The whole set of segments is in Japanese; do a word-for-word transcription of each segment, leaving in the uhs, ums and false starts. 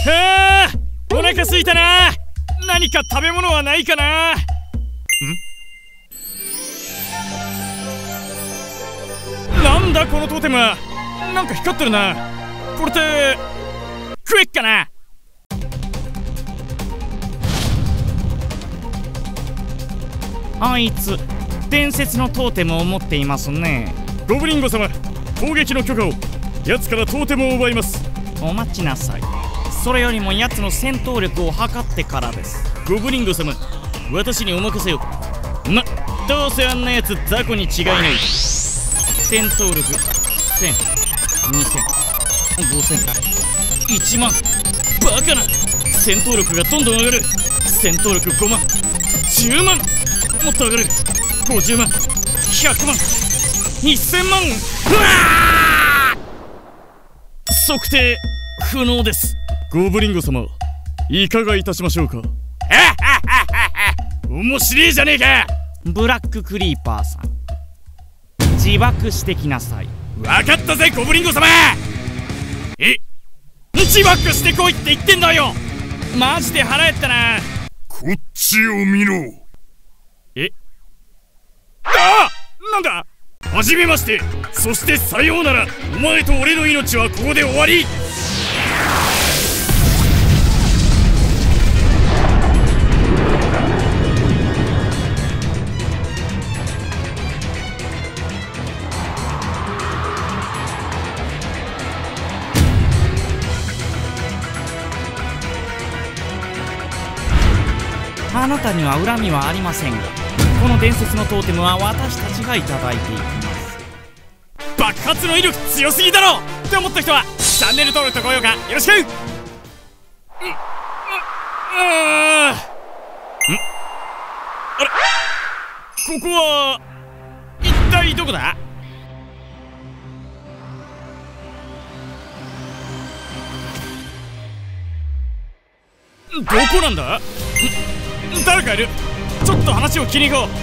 はあ、お腹すいたな。何か食べ物はないかな。んなんだこのトーテムは。なんか光ってるな。これって食えっかな。あいつ伝説のトーテムを持っていますね。ゴブリンゴ様、攻撃の許可を。奴からトーテムを奪います。お待ちなさい。それよりも奴の戦闘力を測ってからです。ゴブリンゴ様、私にお任せを。ま、どうせあんなやつ雑魚に違いない。戦闘力せん、にせん、ごせん、いちまん。バカな。戦闘力がどんどん上がる。戦闘力ごまん、じゅうまん、もっと上がる。ごじゅうまん、ひゃくまん、せんまん。うわー！測定不能です。ゴブリンゴ様、いかがいたしましょうか。面白いじゃねえか。ブラッククリーパーさん、自爆してきなさい。分かったぜゴブリンゴ様。え、自爆してこいって言ってんだよ。マジで腹減ったな。 こっちを見ろ。 え、ああ、なんだ。はじめまして、そしてさようなら。お前と俺の命はここで終わり。あなたには恨みはありませんが、この伝説のトーテムは私たちがいただいていきます。爆発の威力強すぎだろって思った人はチャンネル登録と高評価よろしく。う、う、うーん、あれ、ここは一体どこだ。どこなんだ。誰かいる。ちょっと話を聞きに行こう。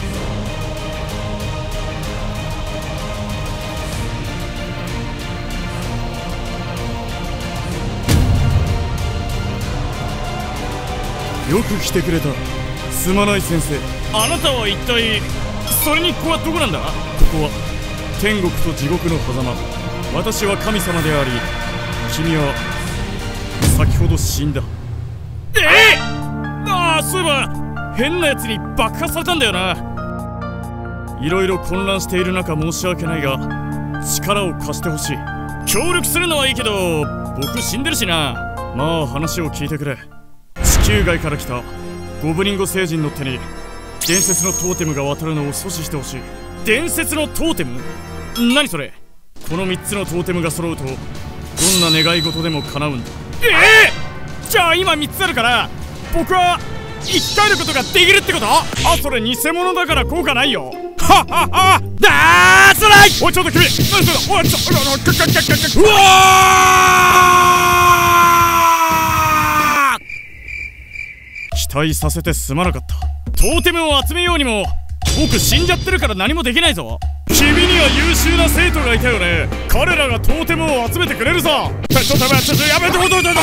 よく来てくれた。すまない先生。 あなたは一体。それにここはどこなんだ。ここは天国と地獄の狭間。私は神様であり、君は先ほど死んだ。 ええー、ああ、そういえば変なやつに爆破されたんだよな。 いろいろ混乱している中申し訳ないが、力を貸してほしい。 協力するのはいいけど僕死んでるしな。 まあ話を聞いてくれ。地球外から来たゴブリンゴ星人の手に伝説のトーテムが渡るのを阻止してほしい。 伝説のトーテム？何それ。 このみっつのトーテムが揃うとどんな願い事でも叶うんだ。 ええー、じゃあ今みっつあるから僕は生き返ることができるってこと？あ、それ偽物だから効果ないよ。はっはっは。だーそらい。おいちょっと君、何それ。おいちょっと、うわー。 期待させてすまなかった。 トーテムを集めようにも僕死んじゃってるから何もできないぞ。君には優秀な生徒がいたよね。彼らがトーテムを集めてくれるぞ。ちょっと待って、ちょっとやめてほどいて。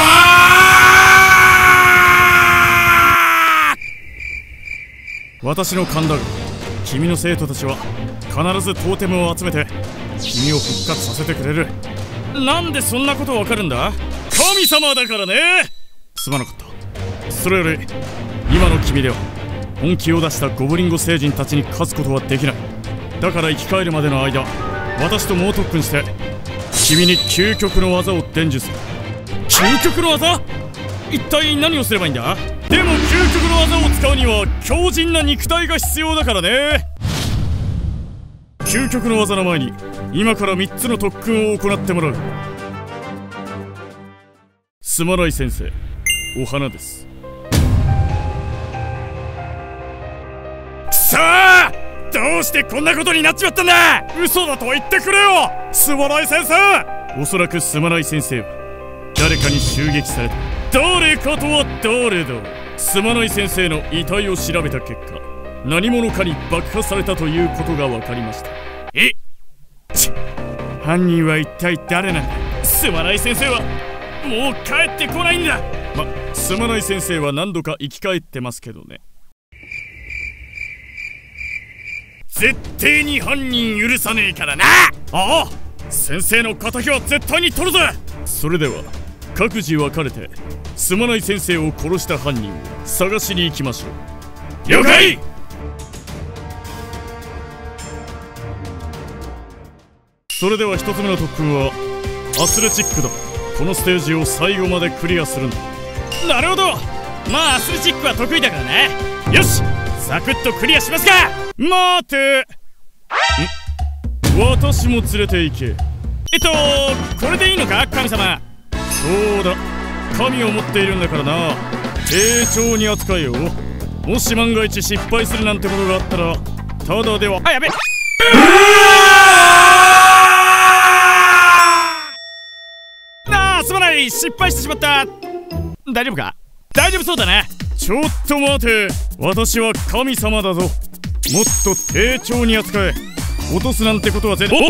私の勘だが、君の生徒たちは必ずトーテムを集めて君を復活させてくれる。 なんでそんなことわかるんだ。神様だからね。 すまなかった。それより今の君では本気を出したゴブリンゴ星人たちに勝つことはできない。だから生き返るまでの間、私と猛特訓して君に究極の技を伝授する。 究極の技？一体何をすればいいんだ。でも究極の技を使うには強靭な肉体が必要だからね。 究極の技の前に今からみっつの特訓を行ってもらう。すまない先生、お花です。 くそー、どうしてこんなことになっちまったんだ。嘘だと言ってくれよ、すまない先生。 おそらくすまない先生は誰かに襲撃された。 誰かとは誰だ。 すまない先生の遺体を調べた結果、何者かに爆破されたということが分かりました。 え？ ちっ、犯人は一体誰なんだ。 すまない先生はもう帰ってこないんだ。 ま、すまない先生は何度か生き返ってますけどね。 絶対に犯人許さねえからな。ああ、先生の敵は絶対に取るぜ。 それでは各自分かれてすまない先生を殺した犯人を探しに行きましょう。 了解。 それでは一つ目の特訓はアスレチックだ。このステージを最後までクリアするんだ。 なるほど。まあアスレチックは得意だからね。よし、サクッとクリアしますか。 待て。ん、私も連れて行け。 えっとこれでいいのか、神様。 そうだ、神を持っているんだからな。丁重に扱えよ。もし万が一失敗するなんてことがあったらただでは。 あ、やべっ。ああ、すまない、失敗してしまった。大丈夫か。大丈夫そうだな。 ちょっと待て、私は神様だぞ。もっと丁重に扱え。落とすなんてことは絶対。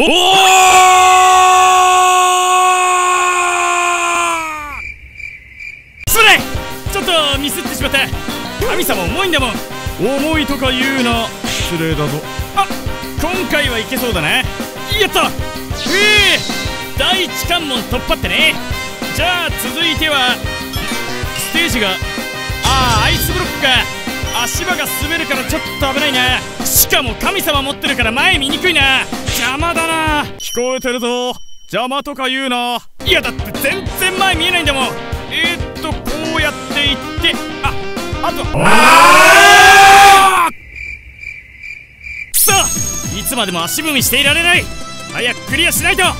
すまない、ちょっとミスってしまった。神様重いんだもん。 重いとか言うな、失礼だぞ。 あ、今回はいけそうだな。やった。うえー、第一関門突破ってね。じゃあ続いてはステージが、ああ、アイスブロックか。足場が滑るからちょっと危ないな。しかも神様持ってるから前見にくいな。邪魔だな。 聞こえてるぞ、邪魔とか言うな。 いやだって全然前見えないんだもん。えー、っとこうやっていって、あ、あとあーくそ、いつまでも足踏みしていられない。早くクリアしないと。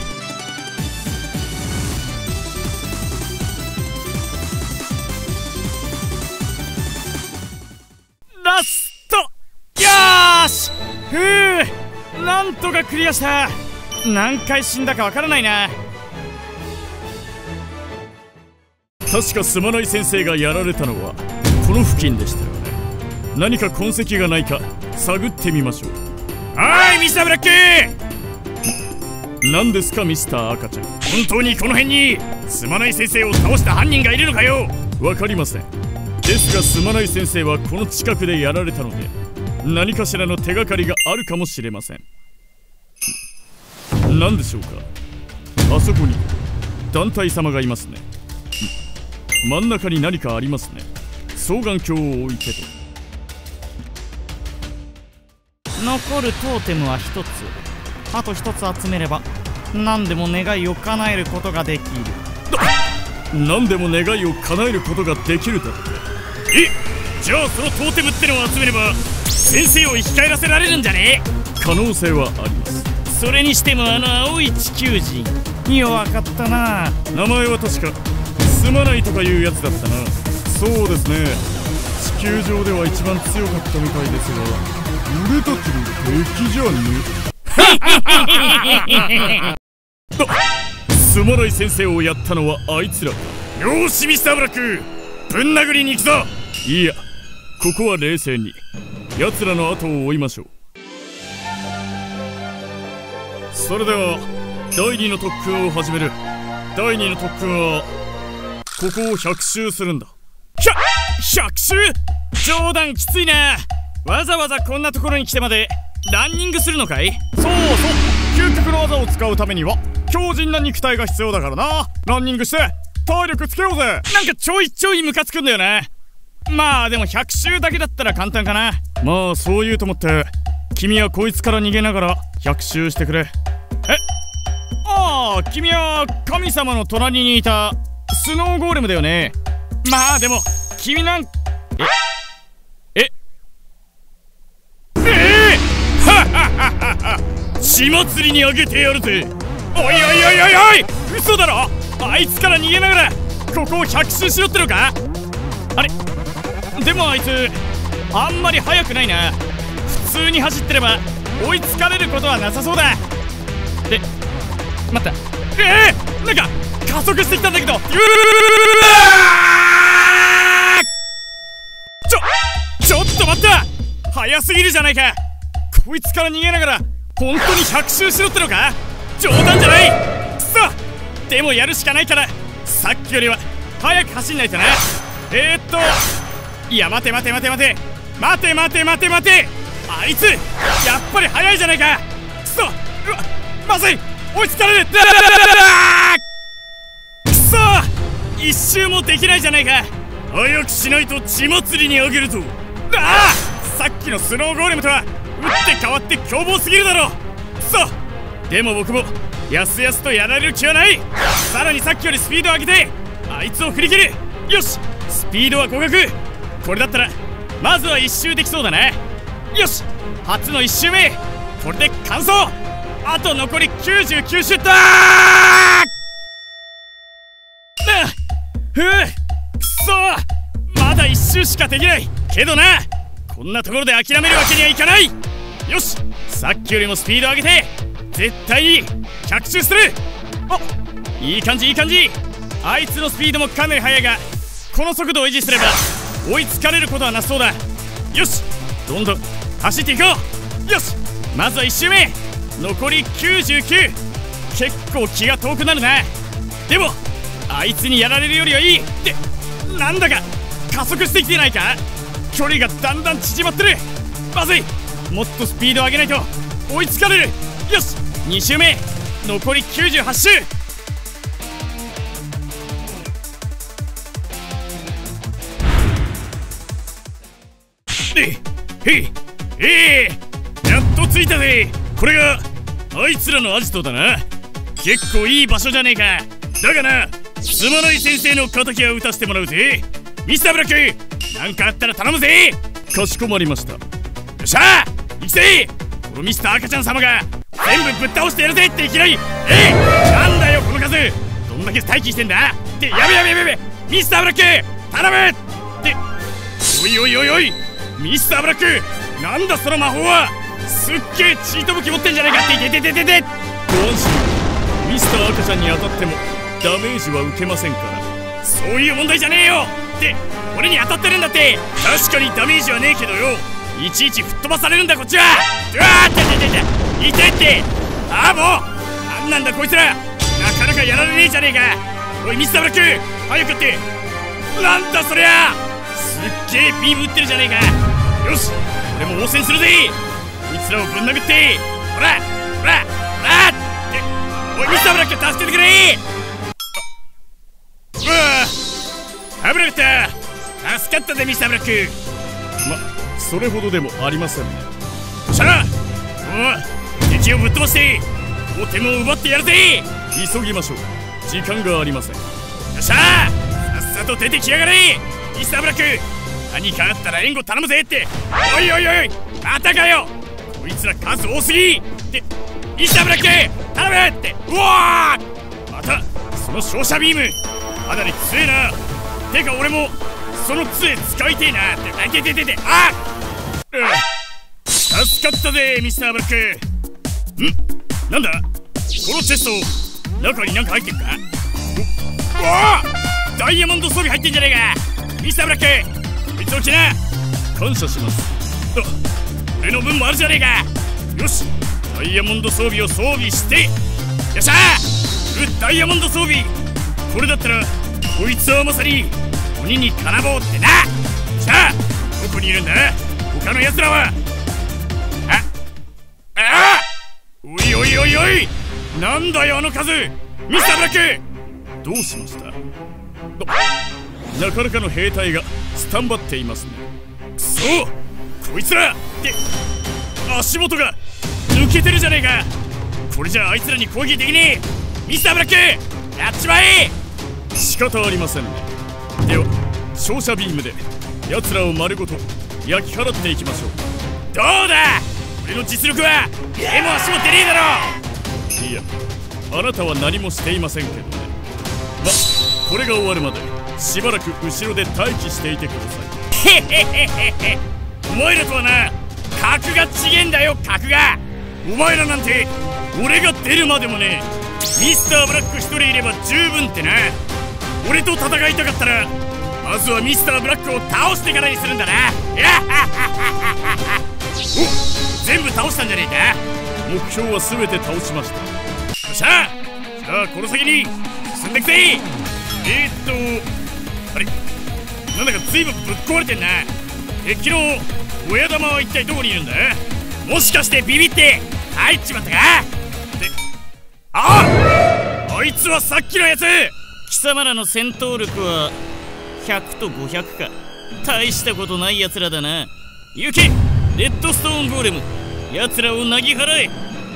ラスト。よーし、ふう、なんとかクリアした。何回死んだかわからないな。 確かすまない先生がやられたのはこの付近でしたよね。何か痕跡がないか探ってみましょう。 おーいミスターブラック。 何ですかミスター赤ちゃん。 本当にこの辺にすまない先生を倒した犯人がいるのかよ。 わかりません。ですがすまない先生はこの近くでやられたので何かしらの手がかりがあるかもしれません。何でしょうか。あそこに団体様がいますね。真ん中に何かありますね。双眼鏡を置いてと。 残るトーテムはひとつ。あとひとつ集めれば何でも願いを叶えることができる。 何でも願いを叶えることができるだって。 え、じゃあそのトーテムってのを集めれば先生を生き返らせられるんじゃねえ。 可能性はあります。 それにしてもあの青い地球人弱かったな。 名前は確かすまないとかいうやつだったな。そうですね、地球上では一番強かったみたいですが俺たちの敵じゃねえ。すまない先生をやったのはあいつらか。 よーしミスターブラック、ぶん殴りに行くぞ。 いや、ここは冷静に奴らの後を追いましょう。それではだいにの特訓を始める。だいにの特訓はここをひゃく周するんだ。 ひゃひゃく周。冗談きついな。わざわざこんなところに来てまでランニングするのかい。 そうそう、究極の技を使うためには強靭な肉体が必要だからな。ランニングして体力つけようぜ。 なんかちょいちょいムカつくんだよな。まあでもひゃく周だけだったら簡単かな。 まあそう言うと思って君はこいつから逃げながらひゃく周してくれ。 え、ああ、君は神様の隣にいたスノーゴーレムだよね。まあでも君なんええええー、はっはっはっは、血祭りにあげてやるぜ。おいおいおいおいおい、嘘だろ。あいつから逃げながらここをひゃく周しろってのか。あれ、でもあいつあんまり速くないな。普通に走ってれば追いつかれることはなさそうだ。で、待った、えー、なんか加速してきたんだけど。うわちょちょっと待った、速すぎるじゃないか。こいつから逃げながら本当にひゃく周しろってのか。冗談じゃない。くそ、でもやるしかないからさっきよりは早く走んないとな。えー、っといや待て待て待て待て待て待て待て待てあいつやっぱり速いじゃないか。くそ、うわまずい、追いつかれる。くそ、一周もできないじゃないか。早くしないと血祭りにあげるぞ。ああ、さっきのスノーゴーレムとは打って変わって凶暴すぎるだろう。くそ、でも僕もやすやすとやられる気はない。さらにさっきよりスピードを上げてあいつを振り切る。よし、スピードは互角。これだったらまずは一周できそうだね。よし、初の一周目これで完走。あと残りきゅうじゅうきゅう周だー。ふう、くそ、まだ一周しかできないけどな。こんなところで諦めるわけにはいかない。よし、さっきよりもスピードを上げて絶対に着地する。あ、いい感じいい感じ。あいつのスピードもかなり速いがこの速度を維持すれば追いつかれることはなさそうだ。よし、どんどん走っていこう。よし、まずはいち周目残りきゅうじゅうきゅう。結構気が遠くなるな。でもあいつにやられるよりはいいって。なんだか加速してきてないか。距離がだんだん縮まってる。まずい、もっとスピードを上げないと追いつかれる。よし、に周目残りきゅうじゅうはち周。へいえい、やっと着いたぜ。これがあいつらのアジトだな。結構いい場所じゃねえか。だがな、すまない先生の敵は打たせてもらうぜ。ミスターブラック、なんかあったら頼むぜ。 かしこまりました。 よっしゃ、行くぜ。このミスター赤ちゃん様が全部ぶっ倒してやるぜっていきなり。えい、なんだよこの数、どんだけ待機してんだって。やべやべやべやべ、ミスターブラック頼むって。おいおいおいおい、ミスターブラック、なんだその魔法は。すっげえチート武器持ってんじゃないかって。いててててて。 ご安心、ミスター赤ちゃんに当たってもダメージは受けませんから。 そういう問題じゃねえよって。俺に当たってるんだって。確かにダメージはねえけどよ、いちいち吹っ飛ばされるんだこっちは。うわーってててて、痛いって。ああもうなんなんだこいつら、なかなかやられねえじゃねえか。おいミスターブラック、早くって。なんだそりゃ、すっげえビーム打ってるじゃねえか。よし、俺も応戦するぜ。こいつらをぶん殴って。ほらほらほらって。おいミスターブラック、助けてくれ。うわ、危なかった。助かったぜミスターブラック。 ま、それほどでもありませんね。 さあ、おお、敵をぶっ飛ばしてトーテムを奪ってやるぜ。 急ぎましょう、時間がありません。 よっしゃ、さっさと出てきやがれミスターブラック。何かあったら援護頼むぜって。おいおいおい、またかよ、こいつら数多すぎって。ミスターブラック頼むって。うわー、またその照射ビームかなり強えな。てか俺もその杖使いてえなって。あてててて、あっ、うん、助かったぜミスターブラック。ん、なんだこのチェスト、中になんか入ってるか。うわー、ダイヤモンド装備入ってんじゃねえかミスターブラック。こいつを着な。 感謝します。 あ、俺の分もあるじゃねえか。よし、ダイヤモンド装備を装備して。よっしゃー、ダイヤモンド装備。これだったらこいつはまさに鬼に金棒ってな。さあ、どこにいるんだ他のやつらは。ああ、おいおいおいおい、なんだよあの数。ミスターブラック、 どうしました。なかなかの兵隊がスタンバっていますね。 くそ、こいつらって足元が抜けてるじゃねえか。これじゃあいつらに攻撃できねえ。ミスターブラック、やっちまえ。 仕方ありませんね。では照射ビームで奴らを丸ごと焼き払っていきましょう。 どうだ、俺の実力は手も足も出ねえだろ。 いや、あなたは何もしていませんけどね。ま、これが終わるまでしばらく後ろで待機していてください。 へへへへへ、お前らとはな格が違えんだよ、格が。お前らなんて俺が出るまでもね、ミスターブラック一人いれば十分ってな。俺と戦いたかったらまずはミスターブラックを倒してからにするんだな。お、全部倒したんじゃねえか。 目標は全て倒しました。 よっしゃ、じゃあこの先に進んでくぜ。 えーっとあれ、なんだか随分ぶっ壊れてんな。敵の親玉は一体どこにいるんだ？もしかしてビビって入っちまったか？ってああ、あいつはさっきのやつ。貴様らの戦闘力はひゃくとごひゃくか。大したことないやつらだな。行けレッドストーンゴーレム、奴らをなぎ払え。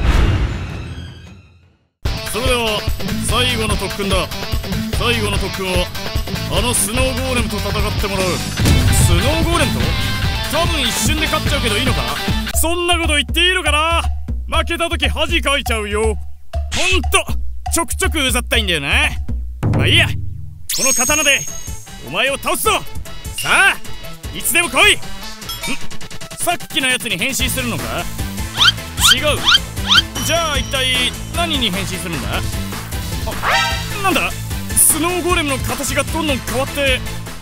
それでは最後の特訓だ。最後の特訓はあのスノーゴーレムと戦ってもらう。スノーゴーレムと？多分一瞬で勝っちゃうけどいいのか？そんなこと言っていいのかな。負けた時恥かいちゃうよ。ほんとちょくちょくうざったいんだよな。まあいいや、この刀でお前を倒すぞ。さあいつでも来い。ん、さっきのやつに変身するのか？違う。じゃあ一体何に変身するんだ？あ、なんだ、スノーゴーレムの形がどんどん変わって、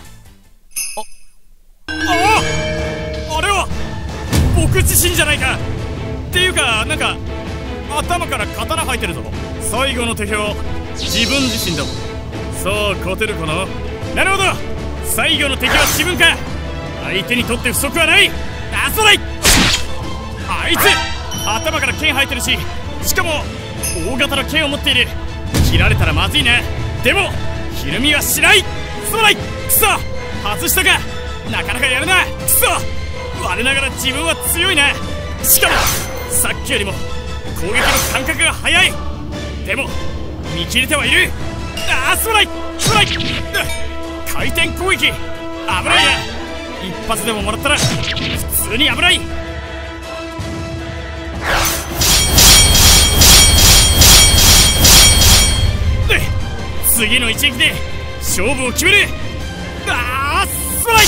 あああれは僕自身じゃないか。っていうかなんか頭から刀生えてるぞ。最後の敵は自分自身だもん。さあ勝てるかな。なるほど、最後の敵は自分か。相手にとって不足はない。あそれ、あいつ頭から剣生えてるし、しかも大型の剣を持っている。切られたらまずいな。でもひるみはしない。そらい、くそ外したか。なかなかやるな。くそ、我ながら自分は強いな。しかもさっきよりも攻撃の感覚が速い。でも見切れてはいる。ああ、そらいそらい、回転攻撃危ないな。一発でももらったら普通に危ない。で次の一撃で勝負を決める。ああ、そらい。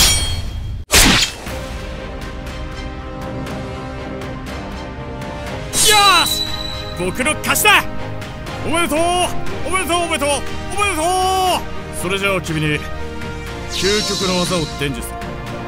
よし、僕の勝ちだ。おめでとうおめでとうおめでとうおめでとう。それじゃあ君に究極の技を伝授する。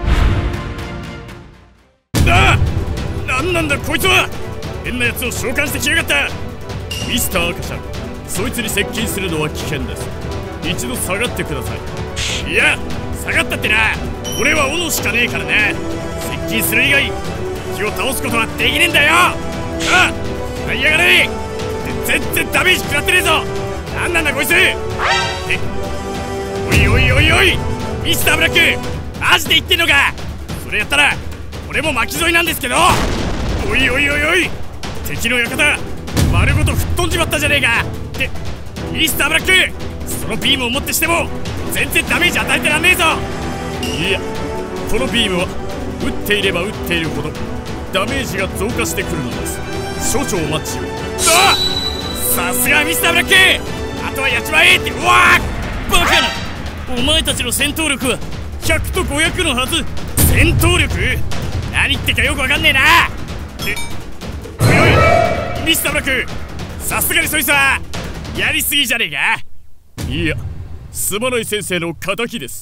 ああ、なんなんだこいつは。変なやつを召喚してきやがった。ミスター赤ちゃん、そいつに接近するのは危険です。一度下がってください。いや、下がったってな、俺は斧しかねえからな。接近する以外敵を倒すことはできねえんだよ。ああ、はいやがれ。全然ダメージ食らってねえぞ。なんなんだこいつ。え、おいおいおいおい、ミスターブラック、マジで言ってんのか。それやったら俺も巻き添えなんですけど。おいおいおいおい、敵の館丸ごと吹っ飛んじまったじゃねえか。ってミスターブラック、そのビームをもってしても全然ダメージ与えてらんねえぞ。いや、このビームは撃っていれば撃っているほどダメージが増加してくるのです。少々お待ちを。あっ、さすがミスターブラック、あとはやっちまえって。うわー、バカな。お前たちの戦闘力はひゃくとごひゃくのはず。戦闘力何言ってかよくわかんねえな。え、おいおいミスターブラック、さすがにそいつはやりすぎじゃねえか。いや、すまない先生の敵です。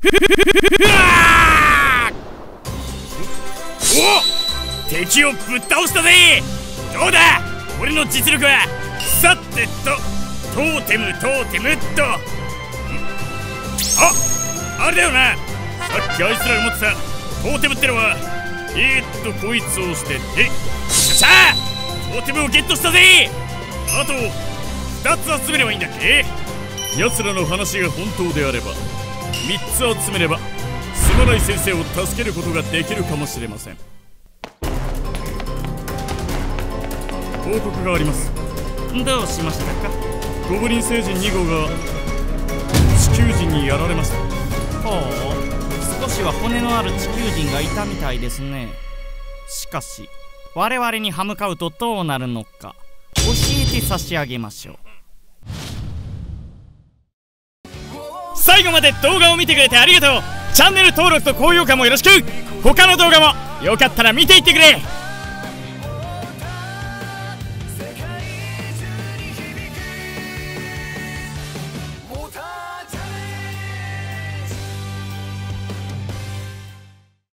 お、敵をぶっ倒したぜ。どうだ俺の実力は。さてと、トーテムトーテムっと。あ、あれだよな、さっきあいつらが持ってたトーテムってのは。えーっとこいつをして、え、よっしゃー、トーテムをゲットしたぜ。あとふたつ集めればいいんだっけ。奴らの話が本当であればみっつ集めればすまない先生を助けることができるかもしれません。報告があります。どうしましたか。ゴブリン星人に号が地球人にやられました。ほう、少しは骨のある地球人がいたみたいですね。しかし我々に歯向かうとどうなるのか教えて差し上げましょう。最後まで動画を見てくれてありがとう。チャンネル登録と高評価もよろしく。他の動画もよかったら見ていってくれ。